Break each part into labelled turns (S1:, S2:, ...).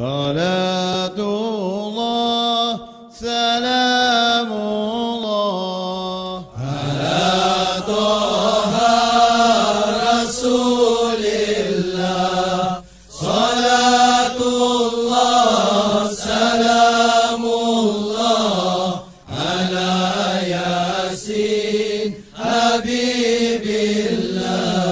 S1: Salatullah, salamullah ala Toha Rasulillah. Salatullah, salamullah ala Yasin Habibillah.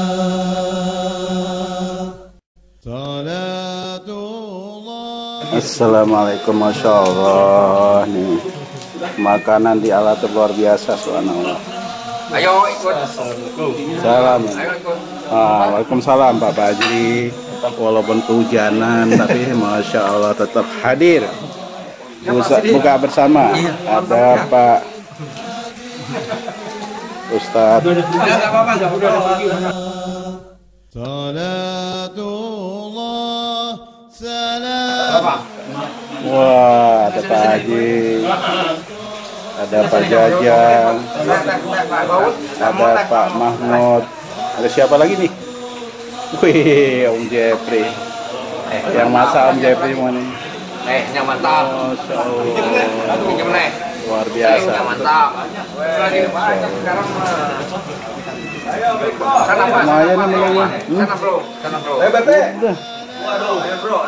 S2: Assalamualaikum, Masya Allah. Nih makanan di alat luar biasa, subhanallah.
S3: Ayo ikut.
S2: Salam.
S3: Ayo ikut.
S2: Waalaikumsalam Pak Haji. Walaupun kehujanan tapi Masya Allah tetap hadir. Buka bersama. Ada Pak Ustadz.
S1: Salatullah, salam.
S2: Wah, ada Pak Haji, ada Pak Jajang, ada Pak Mahmud, ada siapa lagi nih? Wih, Om Jeffrey. Yang masak Om Jeffrey mana?
S3: Yang mantap.
S2: Masya Allah. Luar biasa.
S3: Yang mantap. Lagi banyak sekarang mah. Sana Pak.
S2: Lumayan nih menunya.
S3: Sana bro, sana bro.
S2: Bete.
S3: Waduh, bro.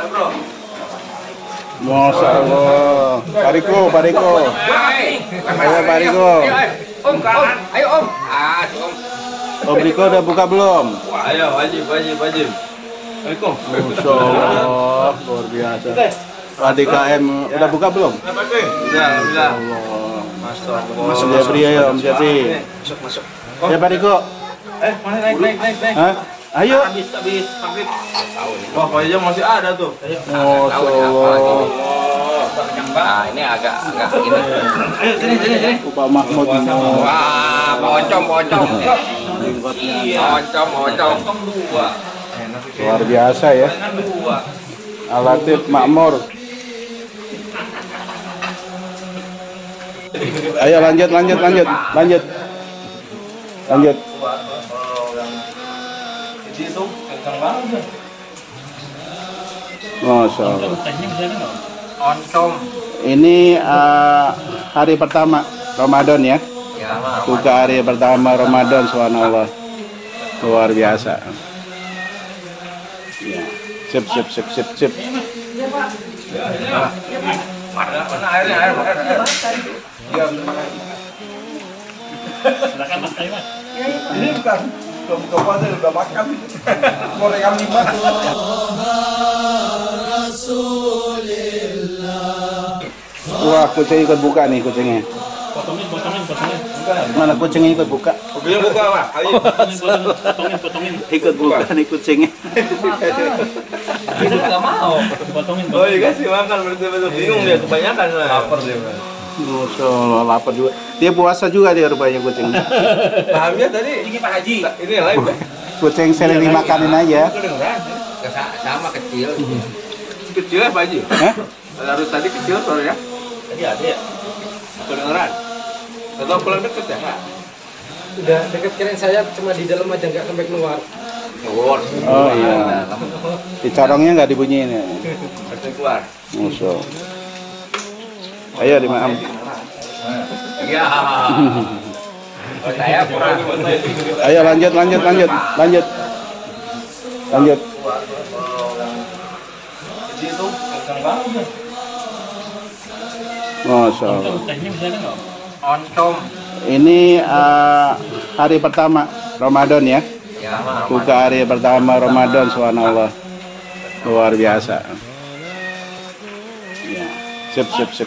S2: Masya Allah. Pak Riko. Ayo Pak Riko.
S3: Om, ayo Om. Om.
S2: Om Riko udah buka belum?
S4: Ayo, wajib. Assalamualaikum.
S2: Masya Allah, luar biasa. ADKM udah buka belum?
S4: Udah, alhamdulillah.
S2: Masuk Jeffrey, ayo Om Jeffrey.
S4: Masuk.
S2: Ya Pak Riko.
S4: Mana naik.
S2: Hah? Ayo.
S4: Habis maghrib. Wah, kayaknya masih ada tuh.
S2: Masya Allah.
S3: Nah, ini agak ini.
S4: Sini.
S2: Pak Mahmud.
S3: Wah, pocong. Pocong.
S2: Luar biasa ya. Alatif makmur. Ayo lanjut.
S4: Itu kencang banget.
S2: Masya Allah.
S3: Oncom.
S2: Ini hari pertama Ramadan ya. Buka hari pertama Ramadan, subhanallah. Luar biasa. Ya. Sip.
S4: Mana airnya?
S5: Silakan Mas Kaiman.
S4: Ini bukan buka puasa udah makan. Gorengan 5.
S2: Wah, kucing ikut buka nih kucingnya.
S5: Potongin.
S2: Mana kucingnya ikut buka?
S4: Mobilnya buka, Pak. Ayo.
S5: Potongin.
S2: Ikut buka nih kucingnya.
S4: Itu enggak mau.
S5: Potongin.
S4: Oh, iya kasih makan betul-betul bingung dia kebanyakan lah. Lapar dia.
S2: Masya Allah, lapar juga. Dia puasa juga dia rupanya kucing.
S4: Pahamnya tadi ini Pak Haji. Ini live.
S2: Kucing sering dimakanin aja.
S3: Sama kecil.
S4: Kecil ya Pak Haji?
S2: Hah?
S4: Harus tadi kecil soalnya.
S5: Tadi ada ya?
S4: Kedengeran. Atau pulang deket ya?
S6: Udah deket, kirain saya cuma di dalam aja nggak sampai keluar.
S2: Oh iya. Di corongnya nggak dibunyiin ya.
S4: Harus keluar.
S2: Masya Allah. Ayo dimaam.
S3: Iya. Saya kurang.
S2: Ayo lanjut.
S4: Jadi itu kencang banget.
S2: Masya Allah.
S5: Tehnya bisa kan?
S3: Oncom.
S2: Ini hari pertama Ramadan ya. Buka hari pertama Ramadan, subhanallah. Luar biasa. Ya. Sip.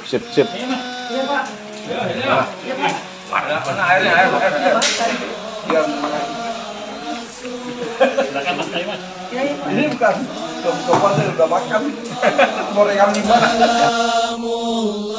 S4: Mana airnya?
S5: Silakan Mas Kaiman.
S4: Ini bukan buka puasa udah makan. Gorengan 5.